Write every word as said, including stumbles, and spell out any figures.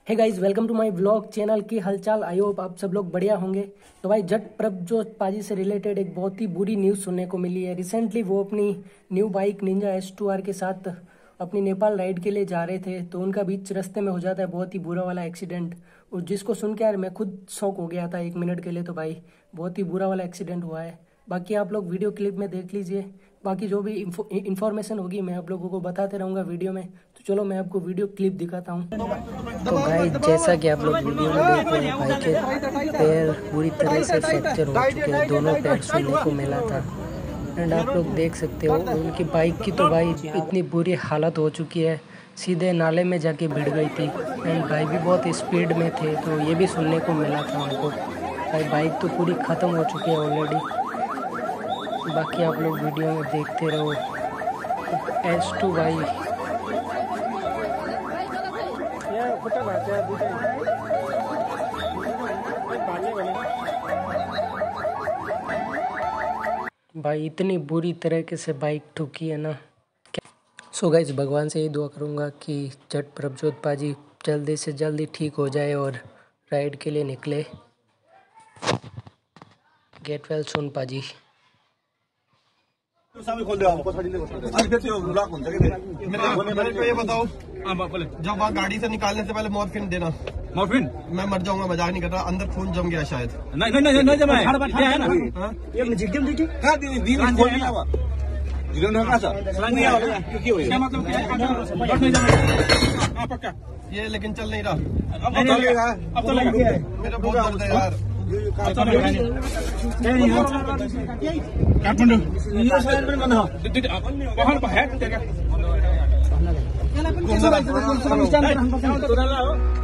Hey guys, welcome to my vlog channel की हालचाल। I hope आप सब लोग बढ़िया होंगे। तो भाई जट प्रभजोत पाजी से रिलेटेड एक बहुत ही बुरी न्यूज़ सुनने को मिली है। रिसेंटली वो अपनी new bike Ninja S two R के साथ अपनी नेपाल राइड के लिए जा रहे थे, तो उनका बीच रास्ते में हो जाता है बहुत ही बुरा वाला एक्सीडेंट। और जिसको सुन के यार मैं खुद शॉक हो गया था एक मिनट के लिए। तो भाई बहुत ही बुरा वाला एक्सीडेंट हुआ है। बाकी आप लोग वीडियो क्लिप में देख लीजिए। बाकी जो भी इंफॉर्मेशन होगी मैं आप लोगों को बताते रहूँगा वीडियो में। तो चलो मैं आपको वीडियो क्लिप दिखाता हूँ। तो भाई जैसा कि आप लोग वीडियो में देख रहे हैं, भाई के पैर पूरी तरह से फ्रैक्चर हो चुके हैं, दोनों पैर सुनने को मिला था। एंड आप लोग देख सकते हो उनकी बाइक की तो भाई इतनी बुरी हालत हो चुकी है, सीधे नाले में जाके भिड़ गई थी। एंड भाई भी बहुत स्पीड में थे, तो ये भी सुनने को मिला था उनको। भाई बाइक तो पूरी ख़त्म हो चुकी है ऑलरेडी। बाकी आप लोग वीडियो में देखते रहो। एस टू भाई भाई इतनी बुरी तरीके से बाइक ठुकी है ना। सो गाइस, भगवान से ये दुआ करूँगा कि जट प्रभजोत पाजी जल्दी से जल्दी ठीक हो जाए और राइड के लिए निकले। गेट वेल सुन पाजी। सामने खोल दे आपको थोड़ी देर आज फिर से ब्लॉक हो जाएगा। मेरे को ये बताओ, जब वहाँ गाड़ी से निकालने से पहले मॉर्फिन देना। मॉर्फिन मैं मर जाऊंगा, मजाक नहीं कर रहा, अंदर खून जम गया शायद। नहीं नहीं नहीं नहीं जमा है ना ये जिगम जी का दिन दिन खोल नहीं हुआ जिगम ढंगा सा नहीं आया क्यों हुई क्या मतलब नहीं जमा आप पक्का ये लेकिन चल नहीं रहा। अब तो लगेगा, अब तो लगेगा। मेरा बहुत दर्द है यार। काठमाडौँ यो साइड पनि बन्द हो पहाड पहाड